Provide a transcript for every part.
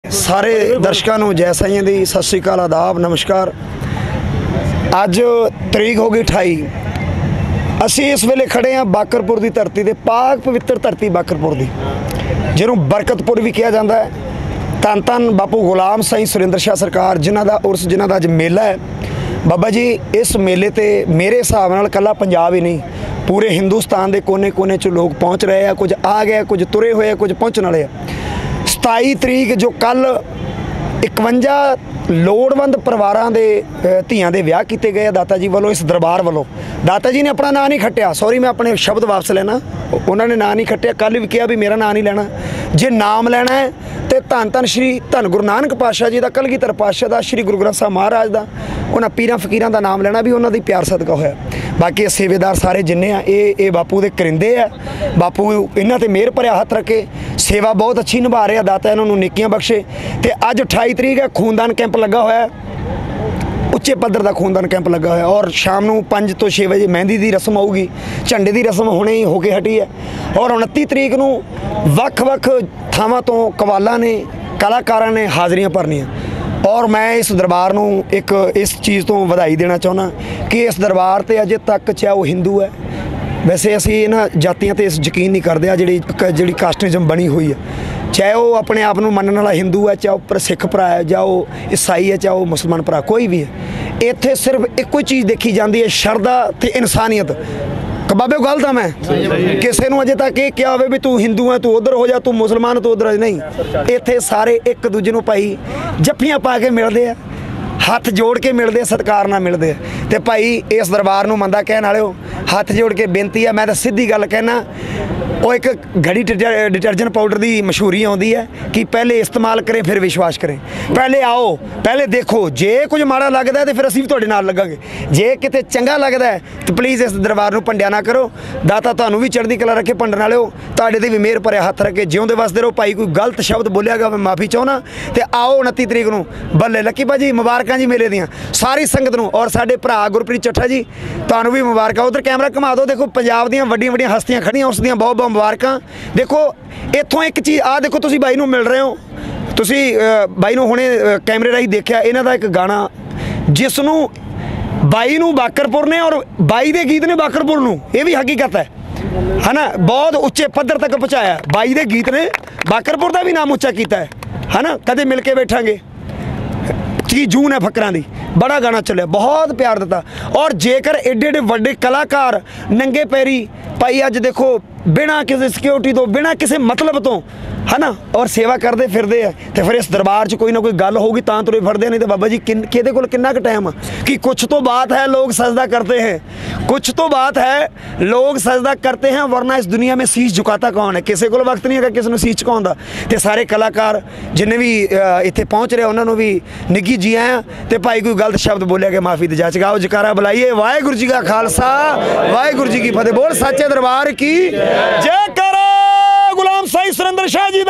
सारे दर्शकों को जय साईं दी सत श्री अकाल, आदाब, नमस्कार। अज तरीक हो गई 28। असी इस वेले खड़े हाँ बाकरपुर की धरती दे, पाक पवित्र धरती बाकरपुर की, जिन्हों बरकतपुर भी कहा जाता है। धन धन बापू गुलाम साईं सुरिंदर शाह सरकार जिन्हों का उर्स, जिन्हों का अज मेला है। बाबा जी इस मेले ते मेरे हिसाब नाल कला पंजाब ही नहीं, पूरे हिंदुस्तान के कोने कोने च लोग पहुँच रहे हैं। कुछ आ गए, कुछ तुरे हुए, कुछ पहुँचने वाले। 27 तरीक जो कल 51 लोड़वंद परिवारों के धियां दे विआह किए गए दाता जी वालों, इस दरबार वालों। दाता जी ने अपना नाम नहीं खट्टिया, सॉरी मैं अपने शब्द वापस लेना, उन्होंने नाम नहीं खट्टिया। कल भी कहा भी मेरा नाम नहीं लेना, जे नाम लेना है तो धन धन श्री धन गुरु नानक पातशाह जी का, कलगीधर पातशाह का, श्री गुरु ग्रंथ साहब महाराज का, उन्होंने पीरां फकीरां का नाम लेना भी उन्होंने प्यार सदका होया। बाकी सेवेदार सारे जिन्ने आ ये बापू के करिंदे आ। बापू इन्हां ते मेहर भरिया हथ रखे, सेवा बहुत अच्छी निभा रहे, दाता इन्होंने नेकियां बख्शे। तो अज 28 तरीक है, खूनदान कैंप लगा होया, उच्चे पद्धर का खूनदान कैंप लगा हुआ। और शाम को 5 तो 6 बजे मेहंदी की रस्म आऊगी, झंडे की रस्म हुणे ही होके हटी है। और 29 तरीक को वख-वख थावां तो कवालां ने, कलाकारां ने हाज़रियां भरनियां। और मैं इस दरबार को एक इस चीज़ तो बधाई देना चाहुंदा कि इस दरबार से अजे तक चाहे वो हिंदू है, वैसे असी इन्हां जातियां ते यकीन नहीं करते, जिहड़ी कास्टिज़म बनी हुई है, चाहे वो अपने आप को मनने वाला हिंदू है, चाहे वो सिख भरा है, चाहे वो ईसाई है, चाहे वो मुसलमान भरा, कोई भी है। इत्थे सिर्फ एक ही चीज़ देखी जाती है, शरदा ते इंसानियत। कबाबे गलत है मैं किसी को अजे तक ये क्या हो भी तू हिंदू है तू उधर हो जा, तू मुसलमान तू उधर, नहीं। इत्थे सारे एक दूजे को भाई जफ्फियां पा के मिलते हैं, हथ जोड़ के मिलते, सत्कार नाल मिलते। तो भाई इस दरबार को मंदा कहने वाले हो, हथ जोड़ के बेनती है। मैं तो सीधी गल कहना, वो एक घड़ी डिटर्जेंट पाउडर की मशहूरी आती है कि पहले इस्तेमाल करें फिर विश्वास करें। पहले आओ, पहले देखो, जे कुछ माड़ा लगता है तो फिर असीं भी तुहाडे नाल लगांगे, जे किते चंगा लगता है तो प्लीज़ इस दरबार को भंडिया ना करो। दाता तुहानूं भी चढ़दी कला रखे, भंडण वालिओ तुहाडे ते भी मेहर भरिया हथ रखे, जिउंदे वसदे रहो। भाई कोई गलत शब्द बोलिया गया मैं माफ़ी चाहुंदा। तो आओ 29 तरीक को बल्ले लक्की भाजी, मुबारकां जी मेले दियां सारी संगत नूं। और साडे भरा गुरप्रीत चट्ठा जी तुहानूं भी मुबारकां। उधर कैमरा घुमा दो, देखो पंजाब दीयां वड्डियां वड्डियां हस्तियां खड़ियां, उस दियां बहुत बहुत मुबारकां। देखो इत्थों एक चीज़ आ देखो, तुसीं बाई नूं मिल रहे हो, तुसीं बाई नूं हुणे कैमरे राही देखिया, इन्हां दा एक गाना जिसनूं बाई नूं बाकरपुर ने और बाई दे गीत ने बाकरपुर नूं, ये भी हकीकत है ना, बहुत उच्चे पद्धर तक पहुँचाया। बाई दे गीत ने बाकरपुर का भी नाम उच्चा किया है ना। कदे मिल के बैठांगे की जून है फकरां दी, बड़ा गाना चलिया, बहुत प्यार दिता। और जेकर एडे एडे वड्डे कलाकार नंगे पैरी भाई अज देखो बिना किसी सिक्योरिटी तो, बिना किसी मतलब तो, है ना, और सेवा करते फिरते हैं, तो फिर इस दरबार च कोई ना कोई गल होगी तां तुरे फिरदे। नहीं तो बाबा जी किहदे कोल किन्ना क टाइम कि कुछ तो बात है लोग सजदा करते हैं, कुछ तो बात है लोग सजदा करते हैं, वरना इस दुनिया में शीश झुकाता कौन है? किसी को वक्त नहीं है किसी को शीश झुकाउण दा। ते सारे कलाकार जिन्हें भी इत्थे पहुँच रहे उन्होंने भी निੱਘੀ जी आया। तो भाई कोई गलत शब्द बोलिया कि माफ़ी दी जाच। गाओ जकारा बुलाइए, वाहिगुरू जी का खालसा वाहिगुरू जी की फतेह। बोल सच्चे दरबार की जय करो, गुलाम साईं सुरिंदर शाह जी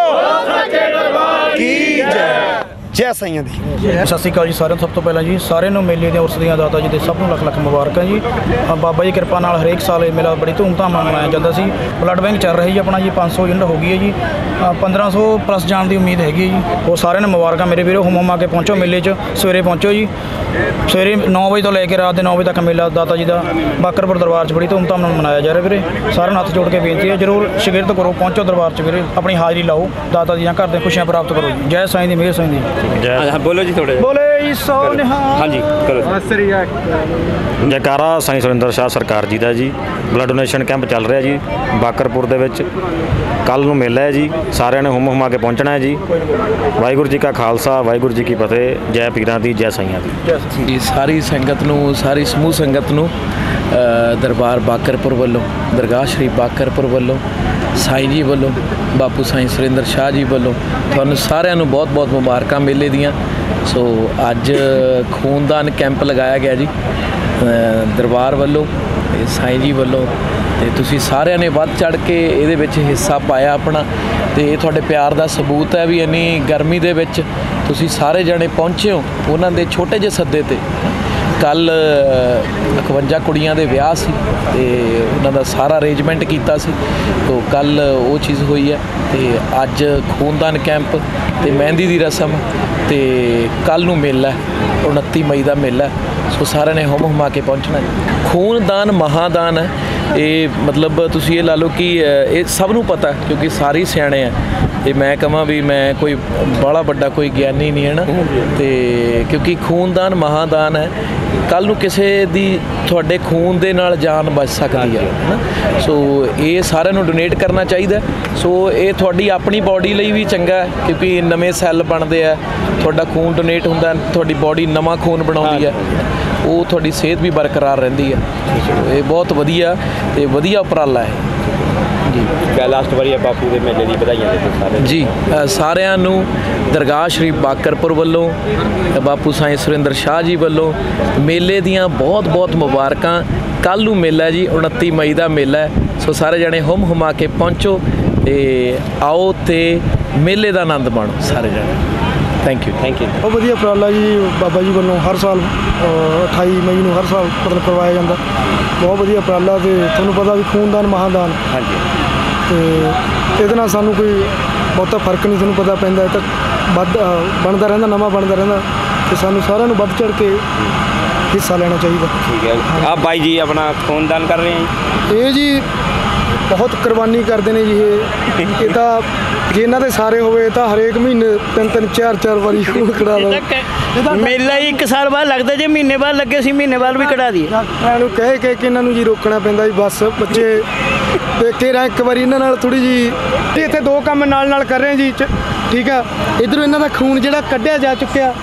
की जय। जय साईं दी। सत श्री अकाल जी साਰਿਆਂ ਨੂੰ। सब तो पहला जी सारे मेले ਦੀਆਂ उर्स ਦੀਆਂ दाता जी ਦੇ सब ਨੂੰ ਲੱਖ ਲੱਖ ਮੁਬਾਰਕਾਂ जी। बाबा जी किरपा नाल हरेक साल ਇਹ मेला बड़ी धूमधाम ਨਾਲ ਮਨਾਇਆ ਜਾਂਦਾ ਸੀ। ब्लड बैंक चल रही है अपना जी, 500 यूनिट हो गई है जी, 1500 प्लस जाने की उम्मीद हैगी जी। और सारे ने मुबारਕਾਂ मेरे ਵੀਰੋ, ਹੁਮ ਹੁਮਾ ਕੇ ਪਹੁੰਚੋ ਮੇਲੇ 'ਚ, ਸਵੇਰੇ ਪਹੁੰਚੋ ਜੀ। ਸਵੇਰੇ 9 ਵਜੇ ਤੋਂ ਲੈ ਕੇ ਰਾਤ ਦੇ 9 ਵਜੇ ਤੱਕ ਮੇਲਾ दाता जी ਦਾ ਬਾਕਰਪੁਰ ਦਰਬਾਰ 'ਚ ਬੜੀ ਧੂਮਧਾਮ ਨਾਲ ਮਨਾਇਆ ਜਾ ਰਿਹਾ ਵੀਰੇ। ਸਾਰਿਆਂ ਨੂੰ ਹੱਥ ਜੋੜ ਕੇ ਬੇਨਤੀ ਹੈ, ਜ਼ਰੂਰ ਸ਼ਗਿਰਦ ਕਰੋ, ਪਹੁੰਚੋ ਦਰਬਾਰ 'ਚ ਵੀਰੇ, ਆਪਣੀ ਹਾਜ਼ਰੀ ਲਾਓ, दाता जी ਘਰ ਦੀਆਂ ਖੁਸ਼ੀਆਂ ਪ੍ਰਾਪਤ ਕਰੋ ਜੀ। ਜੈ ਸਾਈਂ ਦੀ, ਮੇਹਰ ਸਾਈਂ ਦੀ ਜੈ। बोलो जी थोड़े बोले सो निहाल। हाँ जी करो। जयकारा साईं सुरिंदर शाह सरकार जी का जी। ब्लड डोनेशन कैंप चल रहा जी बाकरपुर दे विच। कल नूं मेला है जी, सारिਆਂ ने हुम हुमा के पहुँचना है जी। वाहिगुरू जी का खालसा वाहिगुरू जी की फतेह। जय पीरां दी जय साईं दी जी। सारी संगत नूं, सारी समूह संगत नूं दरबार बाकरपुर वालों, दरगाह श्री बाकरपुर वालों, साईं जी वालों, बापू साईं सुरिंदर शाह जी वालों तुहानूं सारिਆਂ ਨੂੰ बहुत बहुत मुबारकां मेले दियां। सो अज खूनदान कैंप लगाया गया जी दरबार वालों, साईं जी वालों, ਤੇ ਤੁਸੀਂ ਸਾਰਿਆਂ ਨੇ ਵੱਧ ਚੜ ਕੇ ਇਹਦੇ ਵਿੱਚ ਹਿੱਸਾ ਪਾਇਆ ਆਪਣਾ। ਤੇ ਇਹ ਤੁਹਾਡੇ ਪਿਆਰ ਦਾ ਸਬੂਤ ਹੈ ਵੀ ਇੰਨੀ ਗਰਮੀ ਦੇ ਵਿੱਚ ਤੁਸੀਂ ਸਾਰੇ ਜਣੇ ਪਹੁੰਚੇ ਹੋ ਉਹਨਾਂ ਦੇ ਛੋਟੇ ਜਿਹੇ ਸੱਦੇ ਤੇ। ਕੱਲ 51 ਕੁੜੀਆਂ ਦੇ ਵਿਆਹ ਸੀ ਤੇ ਉਹਨਾਂ ਦਾ ਸਾਰਾ ਅਰੇਂਜਮੈਂਟ ਕੀਤਾ ਸੀ। ਤੋ ਕੱਲ ਉਹ ਚੀਜ਼ ਹੋਈ ਹੈ ਤੇ ਅੱਜ ਖੂਨਦਾਨ ਕੈਂਪ ਤੇ ਮਹਿੰਦੀ ਦੀ ਰਸਮ ਤੇ ਕੱਲ ਨੂੰ ਮੇਲਾ ਹੈ, 29 ਮਈ ਦਾ ਮੇਲਾ ਹੈ। ਸੋ ਸਾਰਿਆਂ ਨੇ ਹੁਮ ਹੁਮਾ ਕੇ ਪਹੁੰਚਣਾ ਹੈ। ਖੂਨਦਾਨ ਮਹਾਦਾਨ ਹੈ। ਇਹ ਮਤਲਬ ਤੁਸੀਂ ਇਹ ਲਾ ਲਓ ਕਿ ਇਹ ਸਭ ਨੂੰ ਪਤਾ ਕਿਉਂਕਿ ਸਾਰੇ ਸਿਆਣੇ ਆ। ਤੇ ਮੈਂ ਕਹਾਂ ਵੀ ਮੈਂ ਕੋਈ ਬੜਾ ਵੱਡਾ ਕੋਈ ਗਿਆਨੀ ਨਹੀਂ ਹੈ ਨਾ, ਤੇ ਕਿਉਂਕਿ ਖੂਨਦਾਨ ਮਹਾਦਾਨ ਹੈ। ਕੱਲ ਨੂੰ ਕਿਸੇ ਦੀ ਤੁਹਾਡੇ ਖੂਨ ਦੇ ਨਾਲ ਜਾਨ ਬਚ ਸਕਦੀ ਹੈ ਨਾ। ਸੋ ਇਹ ਸਾਰਿਆਂ ਨੂੰ ਡੋਨੇਟ ਕਰਨਾ ਚਾਹੀਦਾ। ਸੋ ਇਹ ਤੁਹਾਡੀ ਆਪਣੀ ਬਾਡੀ ਲਈ ਵੀ ਚੰਗਾ ਹੈ ਕਿਉਂਕਿ ਨਵੇਂ ਸੈੱਲ ਬਣਦੇ ਆ, ਤੁਹਾਡਾ ਖੂਨ ਡੋਨੇਟ ਹੁੰਦਾ, ਤੁਹਾਡੀ ਬਾਡੀ ਨਵਾਂ ਖੂਨ ਬਣਾਉਂਦੀ ਹੈ, ਉਹ ਤੁਹਾਡੀ ਸਿਹਤ ਵੀ ਬਰਕਰਾਰ ਰਹਿੰਦੀ ਹੈ। ਇਹ ਬਹੁਤ ਵਧੀਆ ਤੇ ਵਧੀਆ ਉਪਰਾਲਾ ਹੈ ਜੀ। ਲਾਸਟ ਵਾਰੀ ਬਾਪੂ ਦੇ ਮੇਲੇ ਦੀ ਵਧਾਈਆਂ ਦੇ ਸਾਰੇ ਜੀ। ਸਾਰਿਆਂ ਨੂੰ ਦਰਗਾਹ ਸ਼੍ਰੀ ਬਾਕਰਪੁਰ ਵੱਲੋਂ, ਬਾਪੂ ਸਾਈਂ ਸੁਰਿੰਦਰ ਸ਼ਾਹ ਜੀ ਵੱਲੋਂ ਮੇਲੇ ਦੀਆਂ ਬਹੁਤ ਬਹੁਤ ਮੁਬਾਰਕਾਂ। ਕੱਲ੍ਹ ਨੂੰ ਮੇਲਾ ਜੀ, 29 ਮਈ ਦਾ ਮੇਲਾ ਹੈ। ਸੋ ਸਾਰੇ ਜਣੇ ਹੁਮ ਹੁਮਾ ਕੇ ਪਹੁੰਚੋ ਤੇ ਆਓ ਤੇ ਮੇਲੇ ਦਾ ਆਨੰਦ ਮਾਣੋ ਸਾਰੇ ਜਣੇ। Thank you. ਬਹੁਤ ਵਧੀਆ ਉਪਰਾਲਾ ਜੀ ਬਾਬਾ ਜੀ ਵੱਲੋਂ ਹਰ ਸਾਲ 28 ਮਈ ਨੂੰ ਹਰ ਸਾਲ ਮਤਲਬ ਕਰਵਾਇਆ ਜਾਂਦਾ। ਬਹੁਤ ਵਧੀਆ ਉਪਰਾਲਾ ਤੇ ਤੁਹਾਨੂੰ ਪਤਾ ਵੀ ਖੂਨਦਾਨ ਮਹਾਦਾਨ। ਹਾਂਜੀ। ਤੇ ਇਹਦੇ ਨਾਲ ਸਾਨੂੰ ਕੋਈ ਬਹੁਤਾ ਫਰਕ ਨਹੀਂ ਤੁਹਾਨੂੰ ਪਤਾ ਪੈਂਦਾ। ਇਹ ਤਾਂ ਵੱਧ ਬਣਦਾ ਰਹਿੰਦਾ, ਨਵਾਂ ਬਣਦਾ ਰਹਿੰਦਾ ਤੇ ਸਾਨੂੰ ਸਾਰਿਆਂ ਨੂੰ ਵੱਧ ਚੜ ਕੇ ਹਿੱਸਾ ਲੈਣਾ ਚਾਹੀਦਾ। ਠੀਕ ਹੈ। ਆਪ ਬਾਈ ਜੀ ਆਪਣਾ ਖੂਨਦਾਨ ਕਰ ਰਹੇ ਹੈ। ਇਹ ਜੀ ਬਹੁਤ ਕੁਰਬਾਨੀ ਕਰਦੇ ਨੇ ਜੀ। ਇਹ ਤਾਂ ਜੇ ਇਹਨਾਂ ਦੇ ਸਾਰੇ ਹੋਵੇ ਤਾਂ ਹਰੇਕ ਮਹੀਨੇ 3-3 4-4 ਵਾਰੀ ਖੂਨ ਕਢਾ ਦੋ। ਮੇਲਾ ਹੀ 1 ਸਾਲ ਬਾਅਦ ਲੱਗਦਾ, ਜੇ ਮਹੀਨੇ ਬਾਅਦ ਲੱਗੇ ਸੀ ਮਹੀਨੇ ਬਾਅਦ ਵੀ ਕਢਾ ਦਈਏ। ਡਾਕਟਰਾਂ ਨੂੰ ਕਹਿ ਕੇ ਇਹਨਾਂ ਨੂੰ ਜੀ ਰੋਕਣਾ ਪੈਂਦਾ ਜੀ। ਬਸ ਬੱਚੇ ਦੇਖੇ ਰਾਂ ਇੱਕ ਵਾਰੀ ਇਹਨਾਂ ਨਾਲ ਥੋੜੀ ਜੀ ਇੱਥੇ 2 ਕੰਮ ਨਾਲ ਕਰ ਰਹੇ ਜੀ। ਠੀਕ ਆ, ਇਧਰੋਂ ਇਹਨਾਂ ਦਾ ਖੂਨ ਜਿਹੜਾ ਕੱਢਿਆ ਜਾ ਚੁੱਕਿਆ,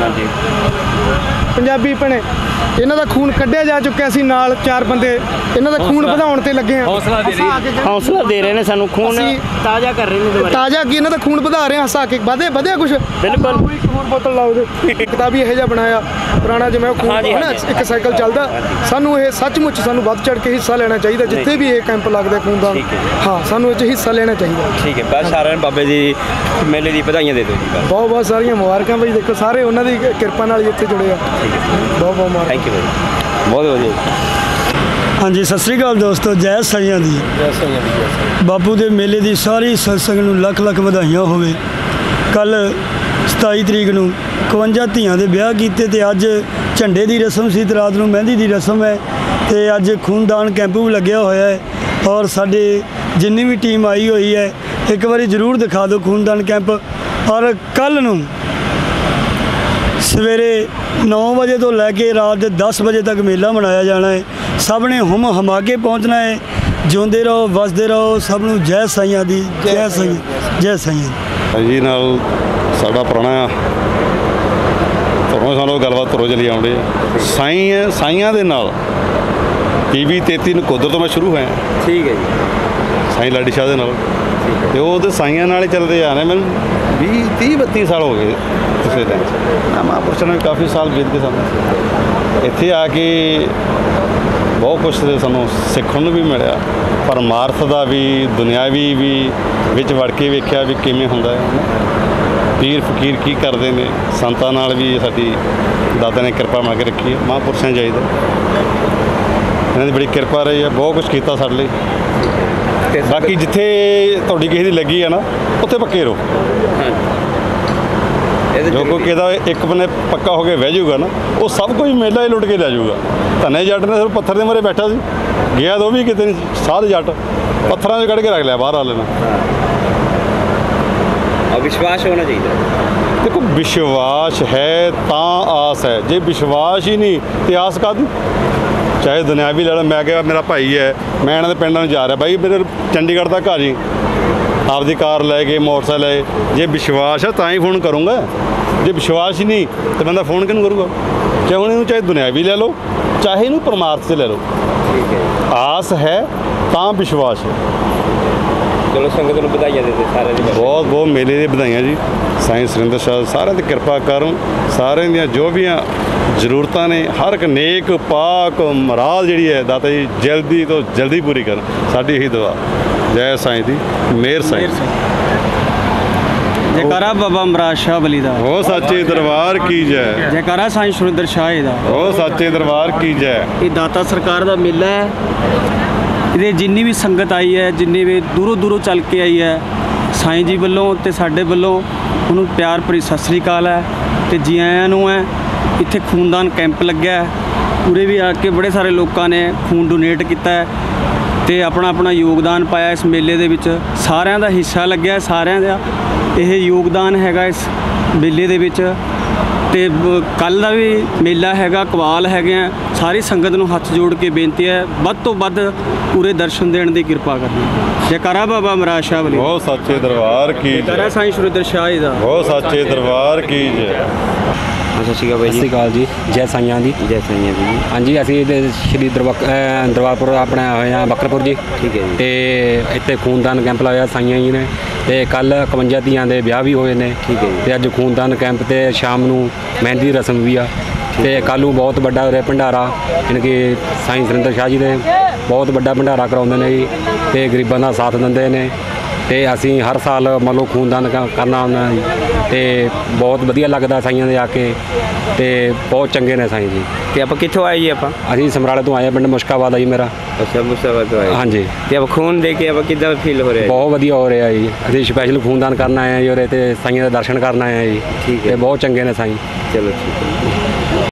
ਪੰਜਾਬੀ ਭੈਣੇ ਇਹਨਾਂ ਦਾ ਖੂਨ ਕੱਢਿਆ ਜਾ ਚੁੱਕਿਆ ਸੀ। ਨਾਲ 4 ਬੰਦੇ ਇਹਨਾਂ ਦਾ ਖੂਨ ਵਧਾਉਣ ਤੇ ਲੱਗੇ ਆ। ਹੌਸਲਾ ਦੇ ਰਹੇ ਨੇ ਸਾਨੂੰ, ਖੂਨ ਤਾਜ਼ਾ ਕਰ ਰਹੇ ਨੇ ਦੁਬਾਰਾ। ਤਾਜ਼ਾ ਕੀ ਇਹਨਾਂ ਦਾ ਖੂਨ ਵਧਾ ਰਹੇ ਆ, ਹੱਸਾ ਕੇ ਵਧਿਆ ਕੁਛ। ਬਿਲਕੁਲ। ਖੂਨ ਬੋਤਲ ਲਾਓ ਉਹਦੇ ਕਿਤਾਬੀ ਇਹੋ ਜਿਹਾ ਬਣਾਇਆ ਪੁਰਾਣਾ ਜਿਵੇਂ ਖੂਨ ਨਾ ਇੱਕ ਸਾਈਕਲ ਚੱਲਦਾ। ਸਾਨੂੰ ਇਹ ਸੱਚਮੁੱਚ ਸਾਨੂੰ ਵੱਧ ਚੜ ਕੇ ਹਿੱਸਾ ਲੈਣਾ ਚਾਹੀਦਾ ਜਿੱਥੇ ਵੀ ਇਹ ਕੈਂਪ ਲੱਗਦਾ ਖੂਨਦਾਨ। ਹਾਂ, ਸਾਨੂੰ ਇਹ 'ਚ ਹਿੱਸਾ ਲੈਣਾ ਚਾਹੀਦਾ। ਠੀਕ ਹੈ। ਬਸ ਸਾਰਿਆਂ ਨੂੰ ਬਾਬੇ ਜੀ ਮੇਲੇ ਦੀ ਵਧਾਈਆਂ ਦੇ ਦਿਓ ਜੀ। ਬਸ ਬਹੁਤ ਬਹੁਤ ਸਾਰੀਆਂ ਮੁਬਾਰਕਾਂ ਭਾਈ। ਦੇਖੋ ਸਾਰੇ ਉਹਨਾਂ ਦੀ ਕਿਰਪਾ ਨਾਲ ਹੀ ਇੱਥੇ ਜੁੜੇ ਆ। ਬਹੁਤ ਬਹੁਤ ਮੁਬਾਰਕਾਂ। ਥੈਂਕ ਯੂ ਬਾਈ, ਬਹੁਤ ਵਧੀਆ। ਹਾਂਜੀ, ਸਤਿ ਸ੍ਰੀ ਅਕਾਲ ਦੋਸਤੋ। ਜੈ ਸਾਈਆਂ ਦੀ। ਬਾਪੂ ਦੇ ਮੇਲੇ ਦੀ ਸਾਰੀ ਸੰਗਤ ਨੂੰ ਲੱਖ ਲੱਖ ਵਧਾਈਆਂ ਹੋਵੇ। ਕੱਲ 27 ਤਰੀਕ ਨੂੰ 51 ਧੀਆਂ ਦੇ ਵਿਆਹ ਕੀਤੇ ਤੇ ਅੱਜ ਝੰਡੇ ਦੀ ਰਸਮ ਸੀ ਤੇ ਰਾਤ ਨੂੰ ਮਹਿੰਦੀ ਦੀ ਰਸਮ ਹੈ ਤੇ ਅੱਜ ਖੂਨਦਾਨ ਕੈਂਪ ਵੀ ਲੱਗਿਆ ਹੋਇਆ ਹੈ। ਔਰ ਸਾਡੇ ਜਿੰਨੀ ਵੀ ਟੀਮ ਆਈ ਹੋਈ ਹੈ, ਇੱਕ ਵਾਰੀ ਜ਼ਰੂਰ ਦਿਖਾ ਦਿਓ ਖੂਨਦਾਨ ਕੈਂਪ। ਔਰ ਕੱਲ ਨੂੰ ਸਵੇਰੇ 9 ਵਜੇ ਤੋਂ ਲੈ ਕੇ ਰਾਤ ਦੇ 10 ਵਜੇ ਤੱਕ ਮੇਲਾ ਮਨਾਇਆ ਜਾਣਾ ਹੈ। ਸਭ ਨੇ ਹੁਮ ਹਮਾ ਕੇ ਪਹੁੰਚਣਾ ਹੈ। ਜਿਉਂਦੇ ਰਹੋ, ਵਸਦੇ ਰਹੋ। ਸਭ ਨੂੰ ਜੈ ਸਾਈਆਂ ਦੀ। ਜੈ ਸਾਈਆਂ, ਜੈ ਸਾਈਆਂ ਜੀ। ਨਾਲ ਸਾਡਾ ਪੁਰਾਣਾ ਧਰੋਂ ਸਾਨੂੰ ਗੱਲਬਾਤ ਧਰੋਂ ਚਲੀ ਆਉਂਦੇ ਸਾਈਆਂ ਦੇ ਨਾਲ PB 33 ਨਕੋਦਰ ਤੋਂ ਮੈਂ ਸ਼ੁਰੂ ਹੋਇਆ। ਠੀਕ ਹੈ ਜੀ। ਸਾਈਂ ਲਾਡੀ ਸ਼ਾਹ ਦੇ ਨਾਲ ਤੇ ਉਹਦੇ ਸਾਈਆਂ ਨਾਲ ਹੀ ਚੱਲਦੇ ਆ ਰਹੇ। ਮੈਨੂੰ 20-30-32 ਸਾਲ ਹੋ ਗਏ ਪਿਛਲੇ ਟਾਈਮ। ਮਹਾਂਪੁਰਸ਼ਾਂ ਨੇ ਕਾਫੀ ਸਾਲ ਬੀਤ ਕੇ ਸਾਨੂੰ ਇੱਥੇ ਆ ਕੇ ਬਹੁਤ ਕੁਛ ਸਾਨੂੰ ਸਿੱਖਣ ਨੂੰ ਵੀ ਮਿਲਿਆ। ਪਰਮਾਰਥ ਦਾ ਵੀ, ਦੁਨਿਆਵੀ ਵੀ ਵਿੱਚ ਵੜ ਕੇ ਵੇਖਿਆ ਵੀ ਕਿਵੇਂ ਹੁੰਦਾ ਹੈ। ਪੀਰ ਫਕੀਰ ਕੀ ਕਰਦੇ ਨੇ, ਸੰਤਾਂ ਨਾਲ ਵੀ ਸਾਡੀ ਦਾਦਾ ਨੇ ਕਿਰਪਾ ਬਣਾ ਕੇ ਰੱਖੀ ਹੈ। ਮਹਾਂਪੁਰਸ਼ਾਂ ਚਾਹੀਦਾ, ਇਹਨਾਂ ਦੀ ਬੜੀ ਕਿਰਪਾ ਰਹੀ ਹੈ। ਬਹੁਤ ਕੁਛ ਕੀਤਾ ਸਾਡੇ ਲਈ। ਬਾਕੀ ਜਿੱਥੇ ਤੁਹਾਡੀ ਕਿਸੇ ਦੀ ਲੱਗੀ ਆ ਨਾ, ਉੱਥੇ ਪੱਕੇ ਰਹੋ। ਜੋ ਕੋਈ ਕਿਹਦਾ ਇੱਕ ਬੰਨੇ ਪੱਕਾ ਹੋ ਕੇ ਬਹਿ ਜਾਊਗਾ ਨਾ, ਉਹ ਸਭ ਕੁਝ ਮੇਲਾ ਹੀ ਲੁੱਟ ਕੇ ਲੈ ਜਾਊਗਾ। ਧੰਨੇ ਜੱਟ ਨੇ ਸਿਰਫ ਪੱਥਰ ਦੇ ਮੂਹਰੇ ਬੈਠਾ ਸੀ, ਗਿਆ ਤਾਂ ਉਹ ਵੀ ਕਿਤੇ ਨਹੀਂ। ਸਾਧ ਜੱਟ ਪੱਥਰਾਂ 'ਚ ਕੱਢ ਕੇ ਰੱਖ ਲਿਆ ਬਾਹਰ ਵਾਲੇ ਨੇ। ਵਿਸ਼ਵਾਸ ਹੋਣਾ ਚਾਹੀਦਾ। ਦੇਖੋ, ਵਿਸ਼ਵਾਸ ਹੈ ਤਾਂ ਆਸ ਹੈ। ਜੇ ਵਿਸ਼ਵਾਸ ਹੀ ਨਹੀਂ ਤੇ ਆਸ ਕਾਹਦੀ? ਚਾਹੇ ਦੁਨਿਆਵੀ ਲੈ ਲਓ। ਮੈਂ ਕਿਹਾ ਮੇਰਾ ਭਾਈ ਹੈ, ਮੈਂ ਇਹਨਾਂ ਦੇ ਪਿੰਡਾਂ ਨੂੰ ਜਾ ਰਿਹਾ, ਬਾਈ ਮੇਰੇ ਚੰਡੀਗੜ੍ਹ ਤੱਕ ਆ ਜੀ, ਆਪਦੀ ਕਾਰ ਲੈ ਕੇ, ਮੋਟਰਸਾਈਕਲ ਲੈ। ਜੇ ਵਿਸ਼ਵਾਸ ਹੈ ਤਾਂ ਹੀ ਫੋਨ ਕਰੂੰਗਾ। ਜੇ ਵਿਸ਼ਵਾਸ ਹੀ ਨਹੀਂ ਤਾਂ ਬੰਦਾ ਫੋਨ ਕਿਹਨੂੰ ਕਰੂਗਾ? ਚਾਹੇ ਹੁਣ ਇਹਨੂੰ ਚਾਹੇ ਦੁਨਿਆਵੀ ਲੈ ਲਓ, ਚਾਹੇ ਇਹਨੂੰ ਪਰਮਾਰਥ 'ਤੇ ਲੈ ਲਓ। ਠੀਕ ਹੈ। ਆਸ ਹੈ ਤਾਂ ਵਿਸ਼ਵਾਸ ਹੈ। ਚਲੋ ਸੰਗਤ ਨੂੰ ਵਧਾਈਆਂ ਦੇ ਦਿਓ ਸਾਰਿਆਂ ਦੀ। ਬਹੁਤ ਬਹੁਤ ਮੇਲੇ ਦੀ ਵਧਾਈਆਂ ਜੀ। ਸਾਈਂ ਸੁਰਿੰਦਰ ਸ਼ਾਹ ਸਾਰਿਆਂ ਦੀ ਕਿਰਪਾ ਕਰੋ। ਸਾਰਿਆਂ ਦੀਆਂ ਜੋ ਵੀ ਜ਼ਰੂਰਤਾਂ ਨੇ, ਹਰ ਇੱਕ ਨੇਕ ਪਾਕ ਮੁਰਾਦ ਜਿਹੜੀ ਹੈ ਦਾਤਾ ਜੀ ਜਲਦੀ ਤੋਂ ਜਲਦੀ ਪੂਰੀ ਕਰਨ। ਸਾਡੀ ਇਹੀ ਦੁਆ। ਜੈ ਸਾਈਂ ਦੀ, ਮਿਹਰ ਸਾਈਂ। ਜੈਕਾਰਾ ਬਾਬਾ ਅਮਰਾਜ ਸ਼ਾਹ ਬਲੀ ਦਾ। ਉਹ ਸੱਚੇ ਦਰਬਾਰ ਕੀ ਜੈ। ਜੈਕਾਰਾ ਸਾਈਂ ਸੁਰਿੰਦਰ ਸ਼ਾਹ ਜੀ ਦਾ। ਉਹ ਸੱਚੇ ਦਰਬਾਰ ਕੀ ਜੈ। ਇਹ ਦਾਤਾ ਸਰਕਾਰ ਦਾ ਮੇਲਾ ਹੈ। ਇਹਦੇ ਜਿੰਨੀ ਵੀ ਸੰਗਤ ਆਈ ਹੈ, ਜਿੰਨੀ ਵੀ ਦੂਰੋਂ ਦੂਰੋਂ ਚੱਲ ਕੇ ਆਈ ਹੈ, ਸਾਈਂ ਜੀ ਵੱਲੋਂ ਤੇ ਸਾਡੇ ਵੱਲੋਂ ਉਹਨੂੰ ਪਿਆਰ ਭਰੀ ਸਤਿ ਸ੍ਰੀ ਅਕਾਲ ਹੈ ਤੇ ਜੀ ਆਇਆਂ ਨੂੰ ਹੈ। ਇੱਥੇ ਖੂਨਦਾਨ ਕੈਂਪ ਲੱਗਿਆ ਹੈ, ਉਰੇ ਵੀ ਆ ਕੇ ਬੜੇ ਸਾਰੇ ਲੋਕਾਂ ਨੇ ਖੂਨ ਡੋਨੇਟ ਕੀਤਾ ਹੈ ਤੇ ਆਪਣਾ ਆਪਣਾ ਯੋਗਦਾਨ ਪਾਇਆ ਇਸ ਮੇਲੇ ਦੇ ਵਿੱਚ। ਸਾਰਿਆਂ ਦਾ ਹਿੱਸਾ ਲੱਗਿਆ, ਸਾਰਿਆਂ ਦਾ ਇਹ ਯੋਗਦਾਨ ਹੈਗਾ ਇਸ ਮੇਲੇ ਦੇ ਵਿੱਚ। ਤੇ ਕੱਲ੍ਹ ਦਾ ਵੀ ਮੇਲਾ ਹੈਗਾ, ਕਵਾਲ ਹੈਗੇ ਆ। ਸਾਰੀ ਸੰਗਤ ਨੂੰ ਹੱਥ ਜੋੜ ਕੇ ਬੇਨਤੀ ਹੈ ਵੱਧ ਤੋਂ ਵੱਧ ਪੂਰੇ ਦਰਸ਼ਨ ਦੇਣ ਦੀ ਕਿਰਪਾ ਕਰਨੀ। ਜੈਕਾਰਾ ਬਾਬਾ ਅਮਰਾਜ ਸ਼ਾਹ ਬਲੀ। ਉਹ ਸੱਚੇ ਦਰਬਾਰ ਕੀ ਜੈ। ਜੈਕਾਰਾ ਸਾਈਂ ਸੁਰਿੰਦਰ ਸ਼ਾਹ ਜੀ ਦਾ। ਉਹ ਸੱਚੇ ਦਰਬਾਰ ਕੀ ਜੈ। ਸਤਿ ਸ਼੍ਰੀ ਅਕਾਲ ਬਾਈ ਸਤਿ ਸ਼੍ਰੀ ਅਕਾਲ ਜੀ, ਜੈ ਸਾਈਆਂ ਦੀ। ਜੈ ਸਾਈਆਂ ਜੀ। ਹਾਂਜੀ, ਅਸੀਂ ਸ਼੍ਰੀ ਦਰਬਾਰਪੁਰ ਆਪਣੇ ਹੋਏ ਹਾਂ ਬੱਕਰਪੁਰ ਜੀ। ਠੀਕ ਹੈ ਜੀ। ਤੇ ਇੱਥੇ ਖੂਨਦਾਨ ਕੈਂਪ ਲਾਇਆ ਸਾਈਆਂ ਜੀ ਨੇ ਤੇ ਕੱਲ 51 ਧੀਆਂ ਦੇ ਵਿਆਹ ਵੀ ਹੋਏ ਨੇ। ਠੀਕ ਹੈ ਜੀ। ਤੇ ਅੱਜ ਖੂਨਦਾਨ ਕੈਂਪ ਤੇ ਸ਼ਾਮ ਨੂੰ ਮਹਿੰਦੀ ਰਸਮ ਵੀ ਆ ਤੇ ਕੱਲ੍ਹ ਨੂੰ ਬਹੁਤ ਵੱਡਾ ਉਰੇ ਭੰਡਾਰਾ, ਯਾਨੀ ਕਿ ਸਾਈਂ ਸੁਰਿੰਦਰ ਸ਼ਾਹ ਜੀ ਦੇ ਬਹੁਤ ਵੱਡਾ ਭੰਡਾਰਾ ਕਰਾਉਂਦੇ ਨੇ ਜੀ ਤੇ ਗਰੀਬਾਂ ਦਾ ਸਾਥ ਦਿੰਦੇ ਨੇ। ਤੇ ਅਸੀਂ ਹਰ ਸਾਲ ਮੰਨ ਲਓ ਖੂਨਦਾਨ ਕਰਨਾ ਹੁੰਦਾ ਜੀ ਤੇ ਬਹੁਤ ਵਧੀਆ ਲੱਗਦਾ ਸਾਈਆਂ ਦੇ ਆ ਕੇ ਤੇ ਬਹੁਤ ਚੰਗੇ ਨੇ ਸਾਈਂ ਜੀ। ਤੇ ਆਪਾਂ ਕਿੱਥੋਂ ਆਏ ਜੀ? ਆਪਾਂ ਅਸੀਂ ਸਮਰਾਲੇ ਤੋਂ ਆਏ, ਪਿੰਡ ਮੁਸ਼ਕਾਬਾਦ ਆ ਜੀ ਮੇਰਾ। ਅੱਛਾ, ਮੁਸਤਫਾ ਤੋਂ ਆਏ। ਹਾਂਜੀ। ਤੇ ਆਪਾਂ ਖੂਨ ਦੇ ਕੇ ਆਪਾਂ ਕਿੱਦਾਂ ਫੀਲ ਹੋ ਰਿਹਾ? ਬਹੁਤ ਵਧੀਆ ਹੋ ਰਿਹਾ ਜੀ। ਅਸੀਂ ਸਪੈਸ਼ਲ ਖੂਨਦਾਨ ਕਰਨ ਆਏ ਹਾਂ ਜੀ ਉਰੇ ਤੇ ਸਾਈਆਂ ਦੇ ਦਰਸ਼ਨ ਕਰਨ ਆਏ ਹਾਂ ਜੀ। ਠੀਕ ਹੈ। ਤੇ ਬਹੁਤ ਚੰਗੇ ਨੇ ਸਾਈਂ। ਚਲੋ ਠੀਕ ਹੈ।